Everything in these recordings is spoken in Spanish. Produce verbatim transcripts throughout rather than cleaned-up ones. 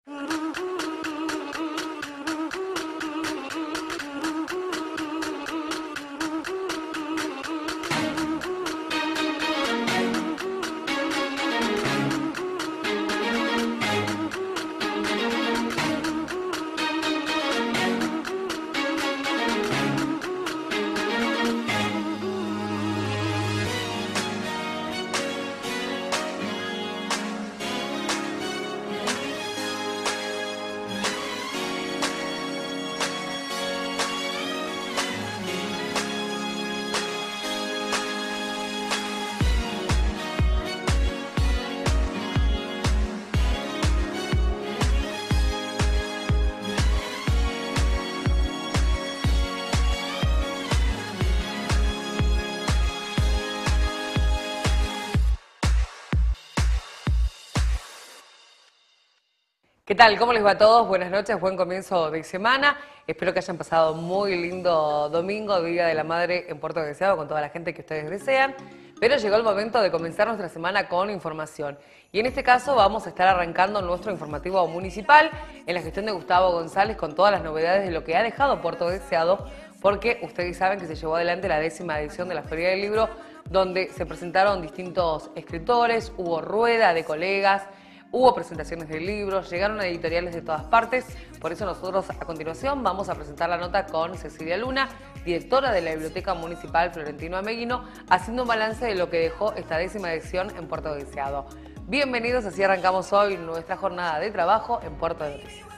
¿Qué tal? ¿Cómo les va a todos? Buenas noches, buen comienzo de semana. Espero que hayan pasado muy lindo domingo, Día de la Madre en Puerto Deseado, con toda la gente que ustedes desean. Pero llegó el momento de comenzar nuestra semana con información. Y en este caso vamos a estar arrancando nuestro informativo municipal en la gestión de Gustavo González con todas las novedades de lo que ha dejado Puerto Deseado, porque ustedes saben que se llevó adelante la décima edición de la Feria del Libro, donde se presentaron distintos escritores, hubo rueda de colegas, hubo presentaciones de libros, llegaron editoriales de todas partes. Por eso nosotros a continuación vamos a presentar la nota con Cecilia Luna, directora de la Biblioteca Municipal Florentino Ameguino, haciendo un balance de lo que dejó esta décima edición en Puerto Deseado. Bienvenidos, así arrancamos hoy nuestra jornada de trabajo en Puerto de Noticias.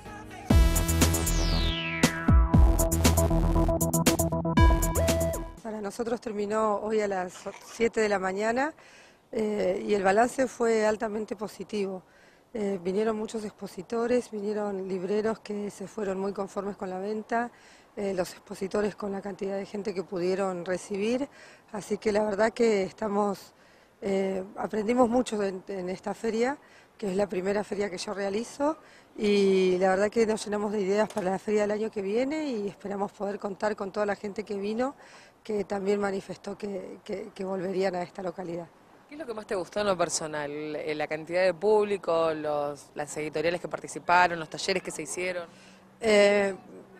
Para nosotros terminó hoy a las siete de la mañana eh, y el balance fue altamente positivo. Eh, vinieron muchos expositores, vinieron libreros que se fueron muy conformes con la venta, eh, los expositores con la cantidad de gente que pudieron recibir, así que la verdad que estamos, eh, aprendimos mucho en, en esta feria, que es la primera feria que yo realizo, y la verdad que nos llenamos de ideas para la feria del año que viene y esperamos poder contar con toda la gente que vino, que también manifestó que, que, que volverían a esta localidad. ¿Qué es lo que más te gustó en lo personal? ¿La cantidad de público, los, las editoriales que participaron, los talleres que se hicieron? Eh,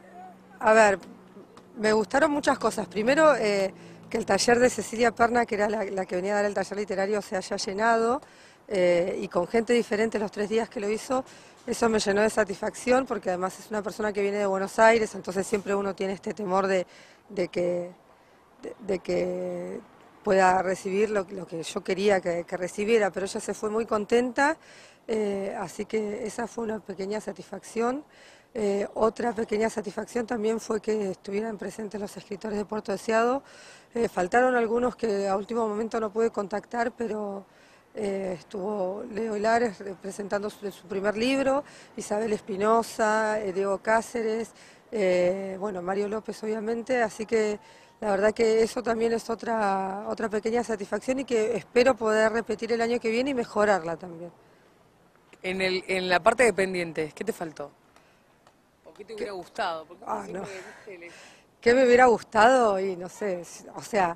a ver, me gustaron muchas cosas. Primero, eh, que el taller de Cecilia Perna, que era la, la que venía a dar el taller literario, se haya llenado eh, y con gente diferente los tres días que lo hizo. Eso me llenó de satisfacción porque además es una persona que viene de Buenos Aires, entonces siempre uno tiene este temor de, de que... De, de que pueda recibir lo, lo que yo quería que, que recibiera, pero ella se fue muy contenta, eh, así que esa fue una pequeña satisfacción. Eh, otra pequeña satisfacción también fue que estuvieran presentes los escritores de Puerto Deseado. Eh, faltaron algunos que a último momento no pude contactar, pero eh, estuvo Leo Hilares presentando su, su primer libro, Isabel Espinosa, eh, Diego Cáceres, eh, bueno, Mario López obviamente, así que la verdad que eso también es otra, otra pequeña satisfacción y que espero poder repetir el año que viene y mejorarla también. En, el, en la parte de pendientes, ¿qué te faltó? ¿O qué te hubiera gustado? Porque ah, no. el... ¿Qué me hubiera gustado? Y no sé, o sea,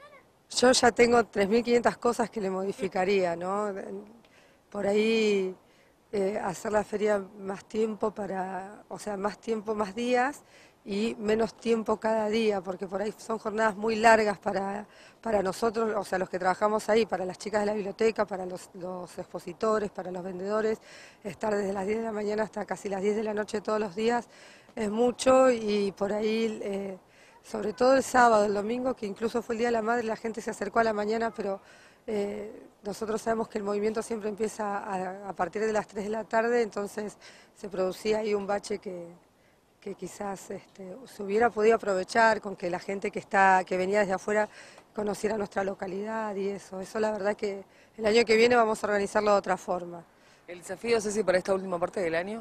yo ya tengo tres mil quinientas cosas que le modificaría, ¿no? Por ahí eh, hacer la feria más tiempo para, o sea, más tiempo, más días, y menos tiempo cada día, porque por ahí son jornadas muy largas para, para nosotros, o sea, los que trabajamos ahí, para las chicas de la biblioteca, para los, los expositores, para los vendedores, estar desde las diez de la mañana hasta casi las diez de la noche todos los días es mucho, y por ahí, eh, sobre todo el sábado, el domingo, que incluso fue el Día de la Madre, la gente se acercó a la mañana, pero eh, nosotros sabemos que el movimiento siempre empieza a, a partir de las tres de la tarde, entonces se producía ahí un bache que... que quizás este, se hubiera podido aprovechar con que la gente que está que venía desde afuera conociera nuestra localidad y eso. Eso la verdad que el año que viene vamos a organizarlo de otra forma. ¿El desafío, Ceci, para esta última parte del año?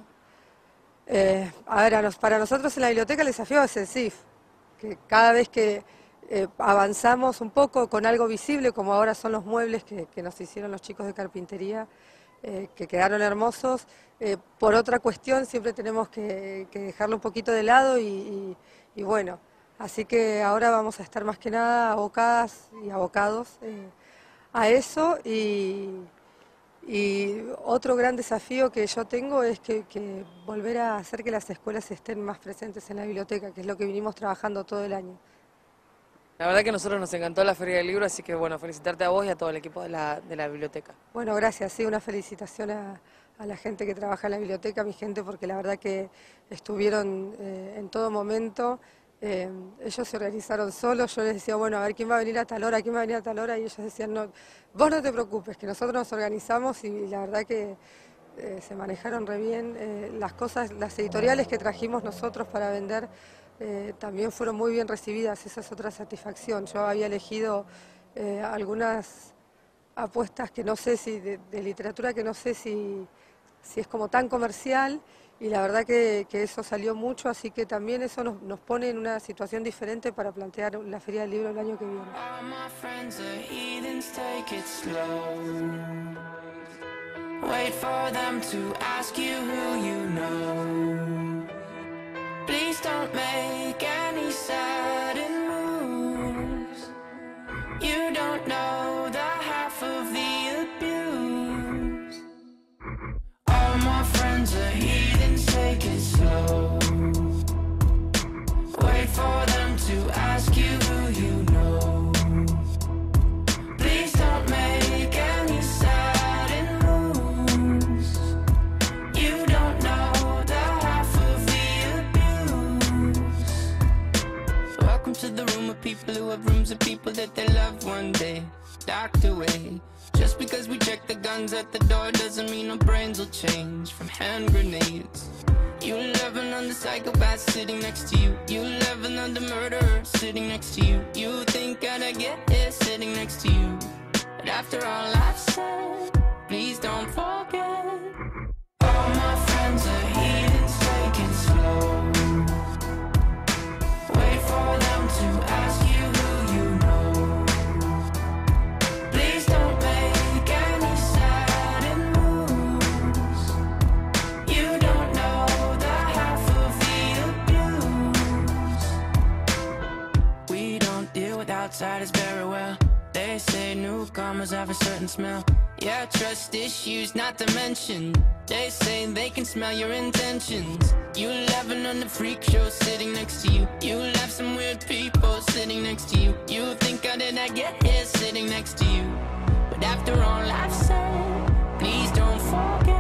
Eh, a ver, a nos, para nosotros en la biblioteca el desafío es el C I F, que cada vez que eh, avanzamos un poco con algo visible, como ahora son los muebles que, que nos hicieron los chicos de carpintería, Eh, que quedaron hermosos, eh, por otra cuestión siempre tenemos que, que dejarlo un poquito de lado y, y, y bueno, así que ahora vamos a estar más que nada abocadas y abocados eh, a eso y, Y otro gran desafío que yo tengo es que, que volver a hacer que las escuelas estén más presentes en la biblioteca, que es lo que vinimos trabajando todo el año. La verdad que a nosotros nos encantó la Feria del Libro, así que bueno, felicitarte a vos y a todo el equipo de la, de la biblioteca. Bueno, gracias, sí, una felicitación a, a la gente que trabaja en la biblioteca, a mi gente, porque la verdad que estuvieron eh, en todo momento. Eh, ellos se organizaron solos, yo les decía, bueno, a ver quién va a venir a tal hora, quién va a venir a tal hora, y ellos decían, no, vos no te preocupes, que nosotros nos organizamos, y la verdad que eh, se manejaron re bien. Eh, las cosas, las editoriales que trajimos nosotros para vender eh, también fueron muy bien recibidas, esa es otra satisfacción. Yo había elegido eh, algunas apuestas que no sé si, de, de literatura que no sé si, si es como tan comercial, y la verdad que, que eso salió mucho, así que también eso nos, nos pone en una situación diferente para plantear la Feria del Libro el año que viene. To the room of people who have rooms of people that they love one day docked away. Just because we check the guns at the door doesn't mean our brains will change from hand grenades. You laughing on the psychopath sitting next to you. You laughing on the murderer sitting next to you. You think I'd get here sitting next to you. But after all I've said, please don't forget. All my friends are heathens, take it slow. Wait for them to ask you who you know. Please don't make any sudden moves. You don't know the half of the abuse. We don't deal with outsiders very well. They say newcomers have a certain smell. Yeah, trust issues not to mention. They say they can smell your intentions. You laughing on the freak show sitting next to you. You laugh some weird people sitting next to you. You think how did I get here sitting next to you? But after all I've said, please don't forget.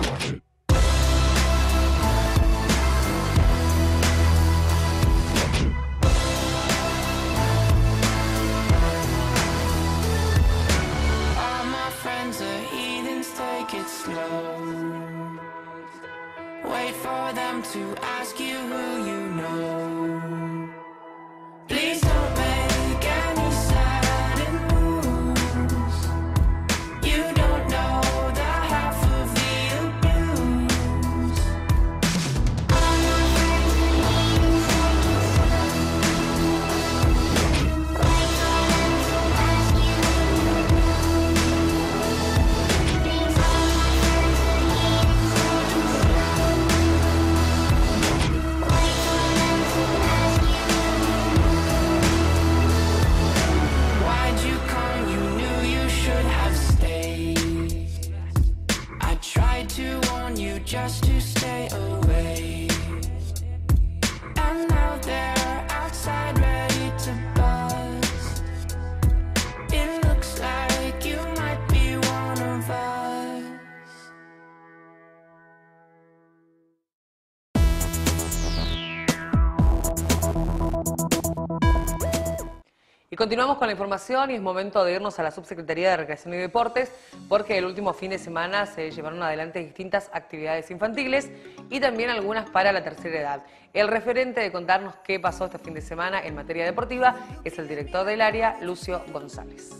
All my friends are heathens, take it slow. Wait for them to ask you who you know. Please don't make any sudden moves. You don't know the half of the abuse. All my friends are heathens, wait for them to ask you who you know. Please all my friends Why'd you come? You knew you should have stayed. I tried to warn you just to stay away. And now they're outside ready to bust. It looks like you might be one of us. Y continuamos con la información y es momento de irnos a la Subsecretaría de Recreación y Deportes porque el último fin de semana se llevaron adelante distintas actividades infantiles y también algunas para la tercera edad. El referente de contarnos qué pasó este fin de semana en materia deportiva es el director del área, Lucio González.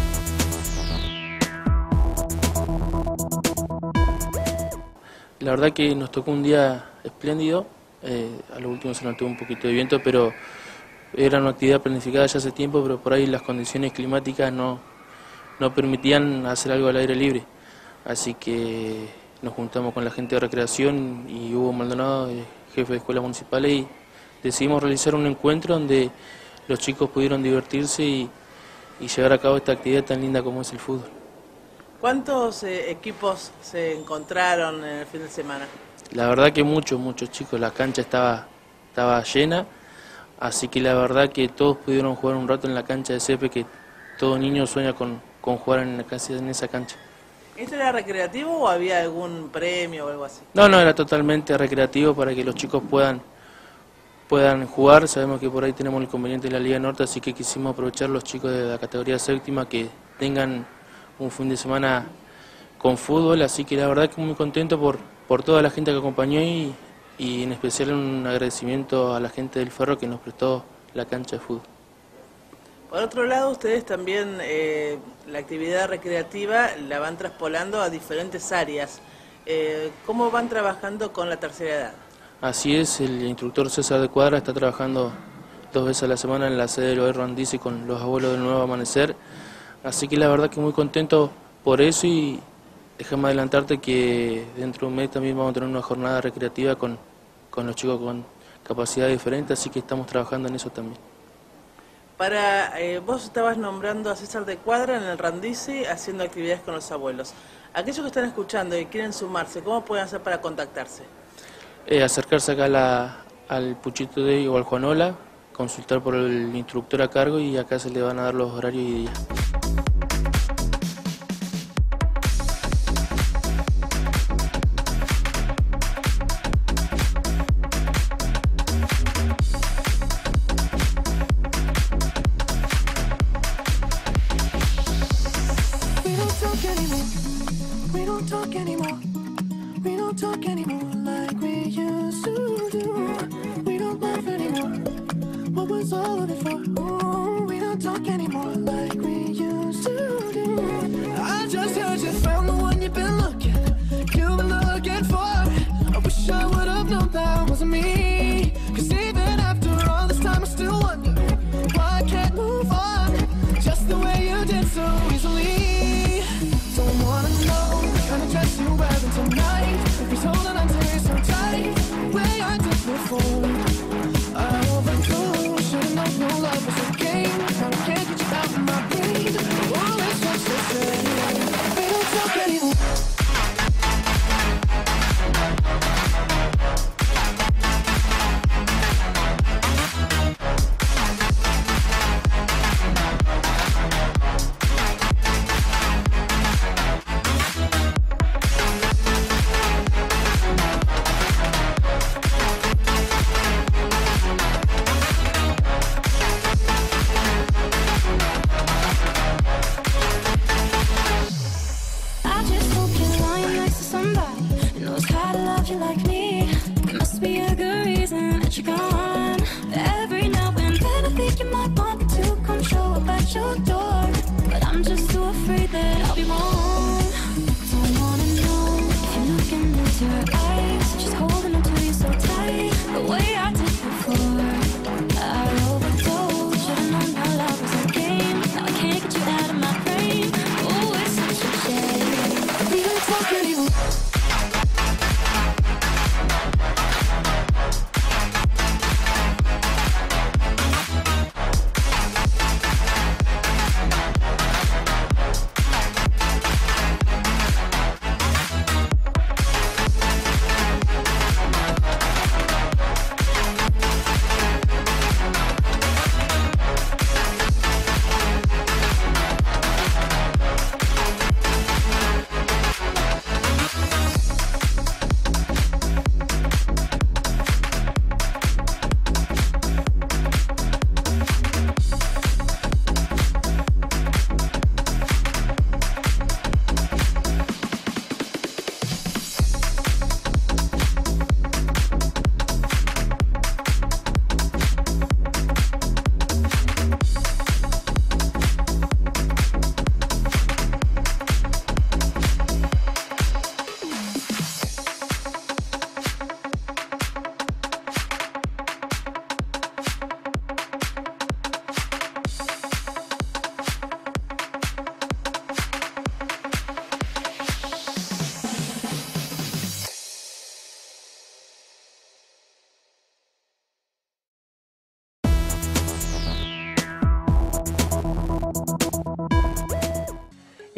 La verdad que nos tocó un día espléndido, eh, a lo último se notó un poquito de viento, pero era una actividad planificada ya hace tiempo, pero por ahí las condiciones climáticas no, no permitían hacer algo al aire libre. Así que nos juntamos con la gente de recreación y Hugo Maldonado, jefe de escuelas municipales, y decidimos realizar un encuentro donde los chicos pudieron divertirse y, y llevar a cabo esta actividad tan linda como es el fútbol. ¿Cuántos eh, equipos se encontraron en el fin de semana? La verdad que muchos, muchos chicos, la cancha estaba, estaba llena, así que la verdad que todos pudieron jugar un rato en la cancha de césped, que todo niño sueña con, con jugar en, casi en esa cancha. ¿Esto era recreativo o había algún premio o algo así? No, no, era totalmente recreativo para que los chicos puedan, puedan jugar. Sabemos que por ahí tenemos el inconveniente de la Liga Norte, así que quisimos aprovechar los chicos de la categoría séptima que tengan un fin de semana con fútbol, así que la verdad que muy contento por, por toda la gente que acompañó y, y en especial un agradecimiento a la gente del Ferro que nos prestó la cancha de fútbol. Por otro lado, ustedes también eh, la actividad recreativa la van traspolando a diferentes áreas. Eh, ¿Cómo van trabajando con la tercera edad? Así es, el instructor César de Cuadra está trabajando dos veces a la semana en la sede del Oer Randice con los abuelos del Nuevo Amanecer. Así que la verdad que muy contento por eso y déjame adelantarte que dentro de un mes también vamos a tener una jornada recreativa con, con los chicos con capacidades diferentes, así que estamos trabajando en eso también. Para eh, vos estabas nombrando a César de Cuadra en el Randice haciendo actividades con los abuelos. Aquellos que están escuchando y quieren sumarse, ¿cómo pueden hacer para contactarse? Eh, acercarse acá a la, al Puchito Day o al Juanola, consultar por el instructor a cargo y acá se le van a dar los horarios y días.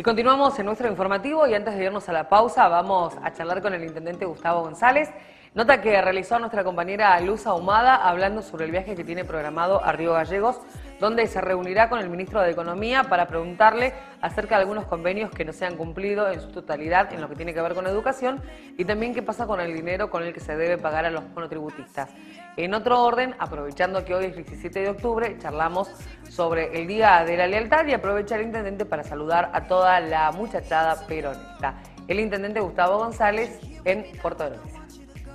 Y continuamos en nuestro informativo y antes de irnos a la pausa vamos a charlar con el intendente Gustavo González. Nota que realizó nuestra compañera Luz Ahumada hablando sobre el viaje que tiene programado a Río Gallegos, donde se reunirá con el ministro de Economía para preguntarle acerca de algunos convenios que no se han cumplido en su totalidad en lo que tiene que ver con educación y también qué pasa con el dinero con el que se debe pagar a los monotributistas. En otro orden, aprovechando que hoy es diecisiete de octubre, charlamos sobre el Día de la Lealtad y aprovecha el intendente para saludar a toda la muchachada peronista. El intendente Gustavo González en Puerto de Noticias.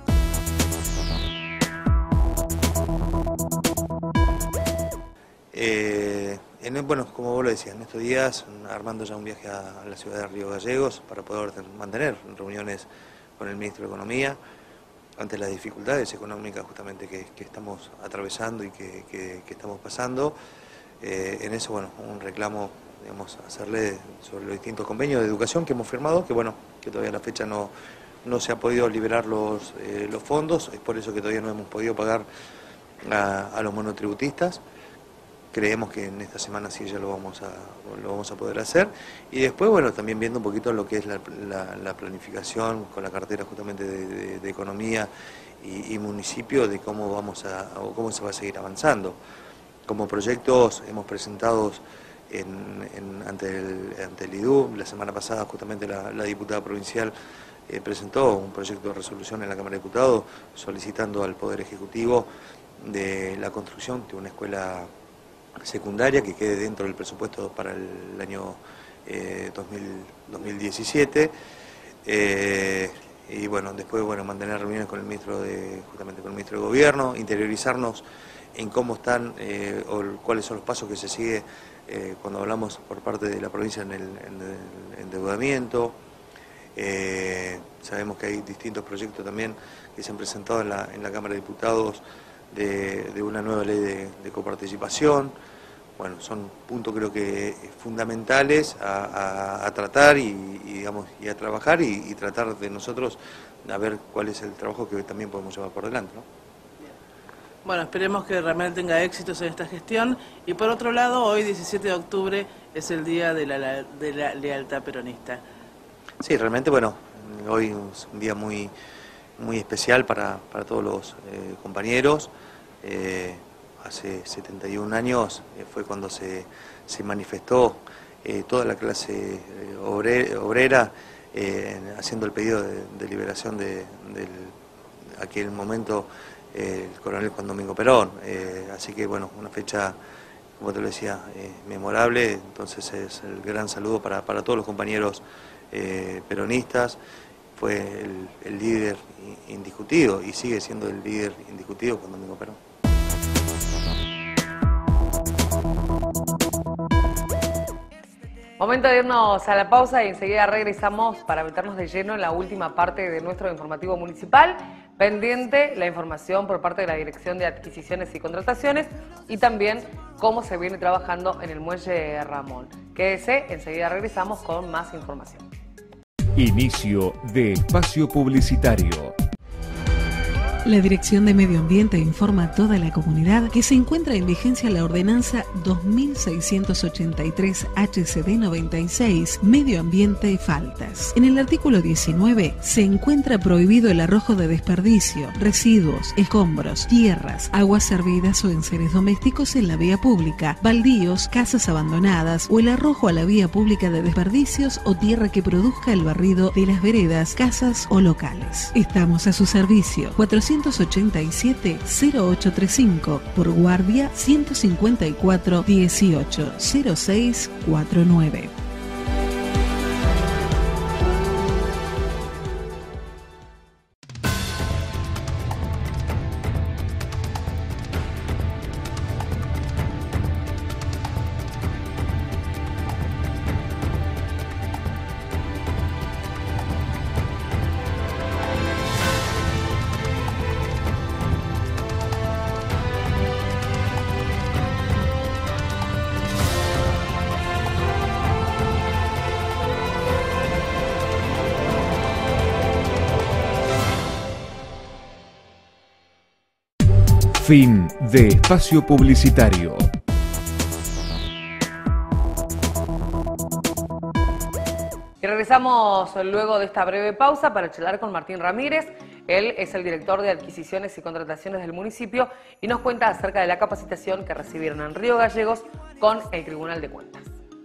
Eh, en, bueno, como vos lo decías, en estos días armando ya un viaje a, a la ciudad de Río Gallegos para poder mantener reuniones con el ministro de Economía ante las dificultades económicas justamente que, que estamos atravesando y que, que, que estamos pasando. Eh, en eso, bueno, un reclamo, digamos, hacerle sobre los distintos convenios de educación que hemos firmado, que bueno, que todavía a la fecha no, no se ha podido liberar los, eh, los fondos, es por eso que todavía no hemos podido pagar a, a los monotributistas. Creemos que en esta semana sí ya lo vamos a, lo vamos a poder hacer. Y después, bueno, también viendo un poquito lo que es la, la, la planificación con la cartera justamente de, de, de Economía y, y Municipio, de cómo vamos a, o cómo se va a seguir avanzando. Como proyectos hemos presentado en, en, ante, el, ante el I D U, la semana pasada justamente la, la diputada provincial eh, presentó un proyecto de resolución en la Cámara de Diputados solicitando al Poder Ejecutivo de la construcción de una escuela secundaria que quede dentro del presupuesto para el año eh, dos mil diecisiete eh, y bueno, después bueno, mantener reuniones con el ministro de, justamente con el ministro de Gobierno, interiorizarnos en cómo están eh, o cuáles son los pasos que se sigue eh, cuando hablamos por parte de la provincia en el, en el endeudamiento. Eh, sabemos que hay distintos proyectos también que se han presentado en la, en la Cámara de Diputados de, de una nueva ley de, de coparticipación. Bueno, son puntos creo que fundamentales a, a, a tratar y, y, digamos, y a trabajar y, y tratar de nosotros a ver cuál es el trabajo que también podemos llevar por delante, ¿no? Bueno, esperemos que realmente tenga éxitos en esta gestión. Y por otro lado, hoy diecisiete de octubre es el Día de la, de la Lealtad Peronista. Sí, realmente, bueno, hoy es un día muy, muy especial para, para todos los eh, compañeros. Eh, hace setenta y un años eh, fue cuando se, se manifestó eh, toda la clase eh, obre, obrera eh, haciendo el pedido de, de liberación de, del aquel momento eh, el coronel Juan Domingo Perón. Eh, así que, bueno, una fecha, como te lo decía, eh, memorable. Entonces es el gran saludo para, para todos los compañeros eh, peronistas. Fue el, el líder indiscutido y sigue siendo el líder indiscutido Juan Domingo Perón. Momento de irnos a la pausa y enseguida regresamos para meternos de lleno en la última parte de nuestro informativo municipal. Pendiente la información por parte de la Dirección de Adquisiciones y Contrataciones y también cómo se viene trabajando en el Muelle Ramón. Quédese, enseguida regresamos con más información. Inicio de espacio publicitario. La Dirección de Medio Ambiente informa a toda la comunidad que se encuentra en vigencia la Ordenanza dos mil seiscientos ochenta y tres H C D noventa y seis, Medio Ambiente y Faltas. En el artículo diecinueve se encuentra prohibido el arrojo de desperdicio, residuos, escombros, tierras, aguas servidas o enseres domésticos en la vía pública, baldíos, casas abandonadas o el arrojo a la vía pública de desperdicios o tierra que produzca el barrido de las veredas, casas o locales. Estamos a su servicio. cuatrocientos ochenta y siete cero ocho treinta y cinco por guardia ciento cincuenta y cuatro dieciocho cero seis cuarenta y nueve. Fin de espacio publicitario. Regresamos luego de esta breve pausa para charlar con Martín Ramírez. Él es el director de adquisiciones y contrataciones del municipio y nos cuenta acerca de la capacitación que recibieron en Río Gallegos con el Tribunal de Cuentas.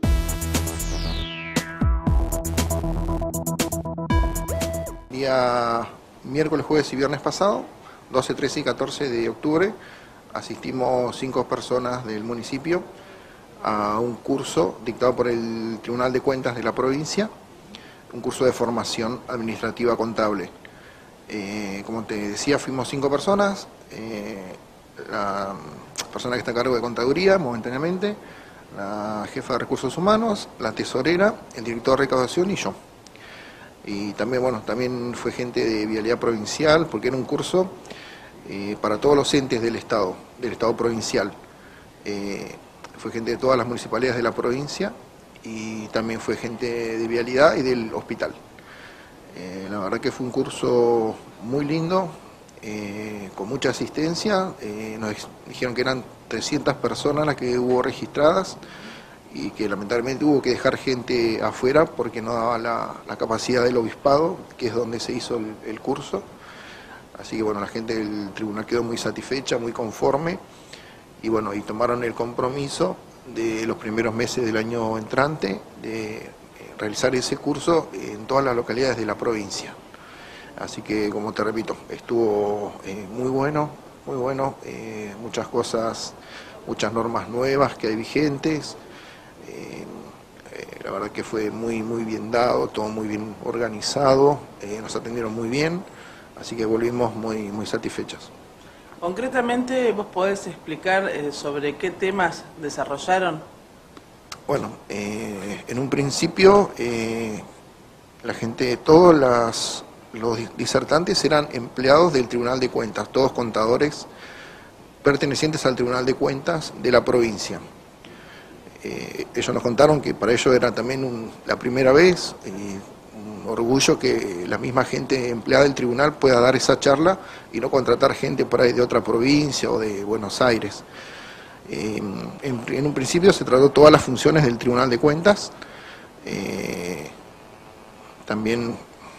Día miércoles, jueves y viernes pasado, doce, trece y catorce de octubre, asistimos cinco personas del municipio a un curso dictado por el Tribunal de Cuentas de la provincia, un curso de formación administrativa contable. Eh, como te decía, fuimos cinco personas, eh, la persona que está a cargo de contaduría momentáneamente, la jefa de recursos humanos, la tesorera, el director de recaudación y yo. Y también, bueno, también fue gente de Vialidad Provincial, porque era un curso eh, para todos los entes del Estado, del Estado provincial. Eh, fue gente de todas las municipalidades de la provincia y también fue gente de Vialidad y del hospital. Eh, la verdad que fue un curso muy lindo, eh, con mucha asistencia. Eh, nos dijeron que eran trescientas personas las que hubo registradas y que lamentablemente hubo que dejar gente afuera porque no daba la, la capacidad del obispado, que es donde se hizo el, el curso. Así que bueno, la gente del tribunal quedó muy satisfecha, muy conforme y bueno, y tomaron el compromiso de los primeros meses del año entrante de realizar ese curso en todas las localidades de la provincia. Así que, como te repito, estuvo eh, muy bueno, muy bueno, eh, muchas cosas, muchas normas nuevas que hay vigentes. Eh, eh, la verdad que fue muy, muy bien dado, todo muy bien organizado, eh, nos atendieron muy bien, así que volvimos muy, muy satisfechos. Concretamente, ¿vos podés explicar eh, sobre qué temas desarrollaron? Bueno, eh, en un principio eh, la gente, todos las, los disertantes eran empleados del Tribunal de Cuentas, todos contadores pertenecientes al Tribunal de Cuentas de la provincia. Eh, ellos nos contaron que para ellos era también un, la primera vez, y un orgullo que la misma gente empleada del tribunal pueda dar esa charla y no contratar gente por ahí de otra provincia o de Buenos Aires. Eh, en, en un principio se trató todas las funciones del Tribunal de Cuentas, eh, también,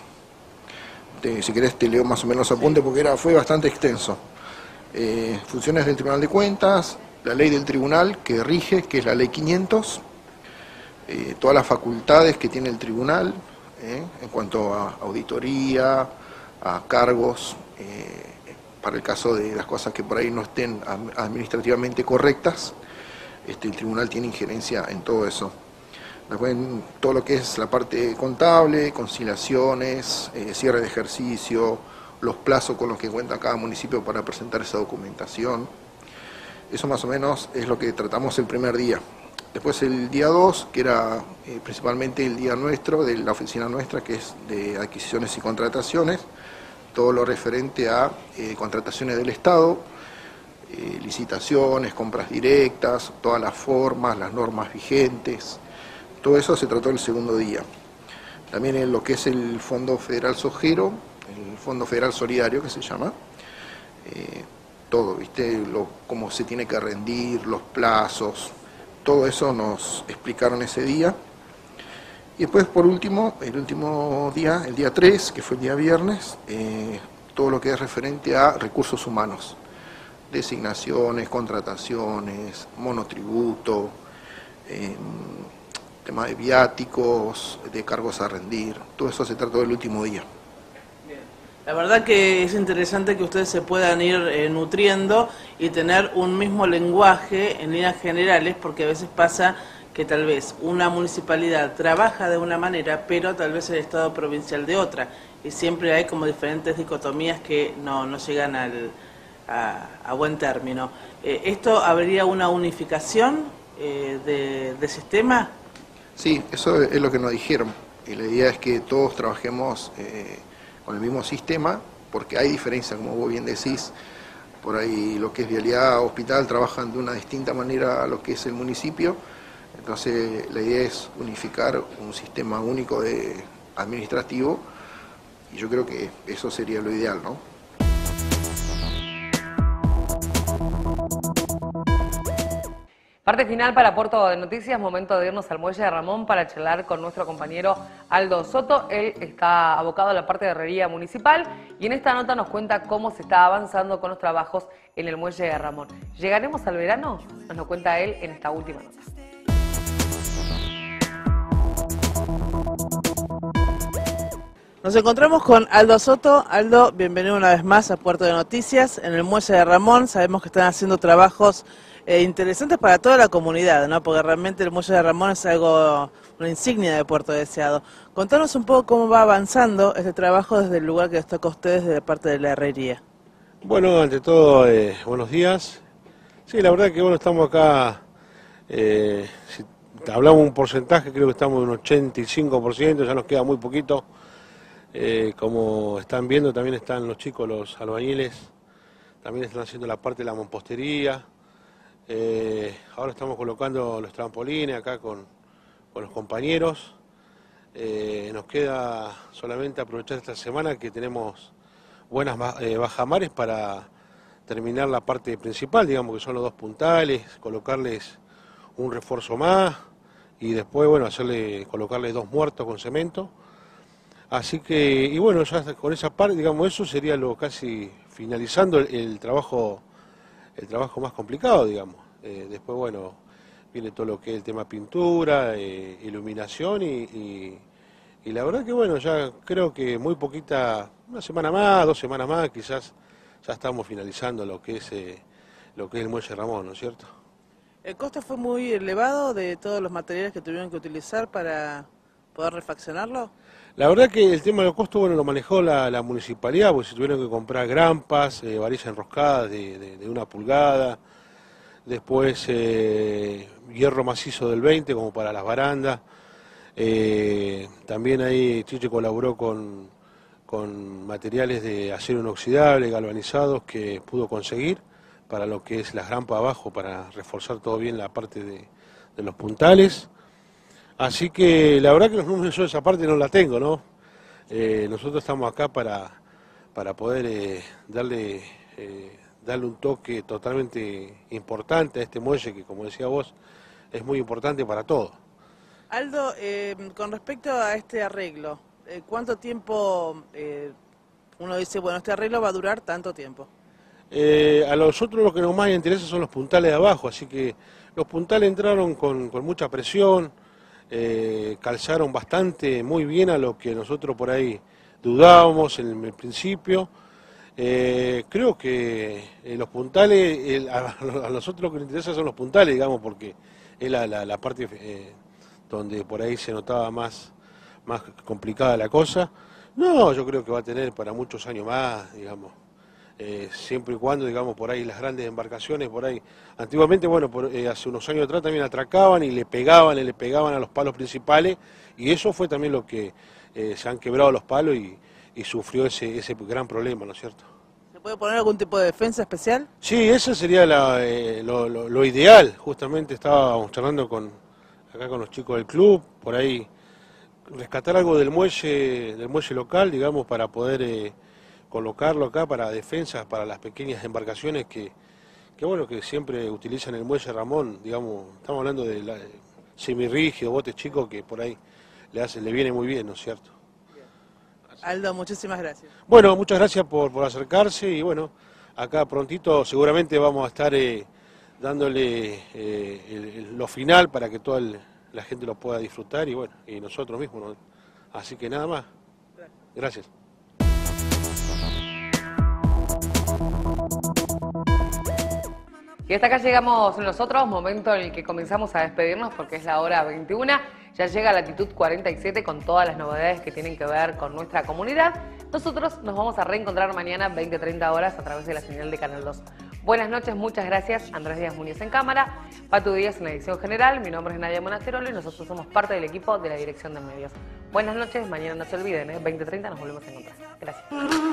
te, si querés te leo más o menos los apuntes porque era, fue bastante extenso. Eh, funciones del Tribunal de Cuentas, la ley del tribunal que rige, que es la ley quinientos, eh, todas las facultades que tiene el tribunal, eh, en cuanto a auditoría, a cargos, eh, para el caso de las cosas que por ahí no estén administrativamente correctas, este, el tribunal tiene injerencia en todo eso. Después todo lo que es la parte contable, conciliaciones, eh, cierre de ejercicio, los plazos con los que cuenta cada municipio para presentar esa documentación. Eso más o menos es lo que tratamos el primer día. Después el día dos, que era eh, principalmente el día nuestro, de la oficina nuestra, que es de adquisiciones y contrataciones, todo lo referente a eh, contrataciones del Estado, eh, licitaciones, compras directas, todas las formas, las normas vigentes, todo eso se trató el segundo día. También en lo que es el Fondo Federal Sojero, el Fondo Federal Solidario que se llama, eh, todo, ¿viste? Lo, cómo se tiene que rendir, los plazos, todo eso nos explicaron ese día. Y después, por último, el último día, el día tres, que fue el día viernes, eh, todo lo que es referente a recursos humanos, designaciones, contrataciones, monotributo, eh, tema de viáticos, de cargos a rendir, todo eso se trató el último día. La verdad que es interesante que ustedes se puedan ir eh, nutriendo y tener un mismo lenguaje en líneas generales, porque a veces pasa que tal vez una municipalidad trabaja de una manera, pero tal vez el Estado provincial de otra, y siempre hay como diferentes dicotomías que no, no llegan al, a, a buen término. Eh, ¿Esto habría una unificación eh, de, de sistema? Sí, eso es lo que nos dijeron, y la idea es que todos trabajemos eh, con el mismo sistema, porque hay diferencias, como vos bien decís, por ahí lo que es vialidad, hospital, trabajan de una distinta manera a lo que es el municipio, entonces la idea es unificar un sistema único de administrativo, y yo creo que eso sería lo ideal, ¿no? Parte final para Puerto de Noticias, momento de irnos al Muelle de Ramón para charlar con nuestro compañero Aldo Soto. Él está abocado a la parte de herrería municipal y en esta nota nos cuenta cómo se está avanzando con los trabajos en el Muelle de Ramón. ¿Llegaremos al verano? Nos lo cuenta él en esta última nota. Nos encontramos con Aldo Soto. Aldo, bienvenido una vez más a Puerto de Noticias. En el Muelle de Ramón sabemos que están haciendo trabajos eh, interesantes para toda la comunidad, ¿no? Porque realmente el Muelle de Ramón es algo, una insignia de Puerto Deseado. Contanos un poco cómo va avanzando este trabajo desde el lugar que les toca a ustedes de parte de la herrería. Bueno, ante todo, eh, buenos días. Sí, la verdad que bueno, estamos acá, eh, si hablamos un porcentaje, creo que estamos en un ochenta y cinco por ciento, ya nos queda muy poquito. Eh, como están viendo, también están los chicos, los albañiles, también están haciendo la parte de la mampostería. Eh, ahora estamos colocando los trampolines acá con, con los compañeros. Eh, nos queda solamente aprovechar esta semana que tenemos buenas eh, bajamares para terminar la parte principal, digamos que son los dos puntales, colocarles un refuerzo más y después, bueno, hacerle colocarles dos muertos con cemento. Así que, y bueno, ya con esa parte, digamos, eso sería lo casi finalizando el, el trabajo el trabajo más complicado, digamos. Eh, después, bueno, viene todo lo que es el tema pintura, eh, iluminación y, y, y la verdad que, bueno, ya creo que muy poquita, una semana más, dos semanas más, quizás ya estamos finalizando lo que es, eh, lo que es el Muelle Ramón, ¿no es cierto? ¿El costo fue muy elevado de todos los materiales que tuvieron que utilizar para poder refaccionarlo? La verdad que el tema del costo, bueno, lo manejó la, la municipalidad, porque se tuvieron que comprar grampas, eh, varillas enroscadas de, de, de una pulgada, después eh, hierro macizo del veinte como para las barandas, eh, también ahí Chiche colaboró con, con materiales de acero inoxidable, galvanizados, que pudo conseguir para lo que es las grampas abajo, para reforzar todo bien la parte de, de los puntales. Así que la verdad que los números yo de esa parte no la tengo, ¿no? Eh, nosotros estamos acá para, para poder eh, darle, eh, darle un toque totalmente importante a este muelle que, como decía vos, es muy importante para todo. Aldo, eh, con respecto a este arreglo, eh, ¿cuánto tiempo eh, uno dice, bueno, este arreglo va a durar tanto tiempo? Eh, a nosotros lo que nos más interesa son los puntales de abajo, así que los puntales entraron con, con mucha presión. Eh, calzaron bastante, muy bien a lo que nosotros por ahí dudábamos en el principio. Eh, creo que eh, los puntales, el, a, a nosotros lo que nos interesa son los puntales, digamos, porque es la, la, la parte eh, donde por ahí se notaba más, más complicada la cosa. No, yo creo que va a tener para muchos años más, digamos. Eh, siempre y cuando, digamos, por ahí las grandes embarcaciones, por ahí, antiguamente, bueno, por, eh, hace unos años atrás también atracaban y le pegaban, y le pegaban a los palos principales, y eso fue también lo que eh, se han quebrado los palos y, y sufrió ese, ese gran problema, ¿no es cierto? ¿Se puede poner algún tipo de defensa especial? Sí, eso sería la, eh, lo, lo, lo ideal. Justamente estábamos charlando con, acá con los chicos del club, por ahí, rescatar algo del muelle, del muelle local, digamos, para poder Eh, colocarlo acá para defensas, para las pequeñas embarcaciones que, que bueno, que siempre utilizan el Muelle Ramón, digamos, estamos hablando de la, semirrígido, botes chicos que por ahí le hace, le viene muy bien, ¿no es cierto? Aldo, muchísimas gracias. Bueno, muchas gracias por, por acercarse y bueno, acá prontito seguramente vamos a estar eh, dándole eh, el, el, lo final para que toda el, la gente lo pueda disfrutar y bueno, y nosotros mismos, ¿no? Así que nada más. Gracias. Y hasta acá llegamos nosotros, momento en el que comenzamos a despedirnos porque es la hora veintiuna. Ya llega Latitud cuarenta y siete con todas las novedades que tienen que ver con nuestra comunidad. Nosotros nos vamos a reencontrar mañana veinte treinta horas a través de la señal de Canal dos. Buenas noches, muchas gracias. Andrés Díaz Muñoz en cámara, Patu Díaz en la edición general. Mi nombre es Nadia Monasterolo y nosotros somos parte del equipo de la Dirección de Medios. Buenas noches, mañana no se olviden, ¿eh? veinte treinta nos volvemos a encontrar. Gracias.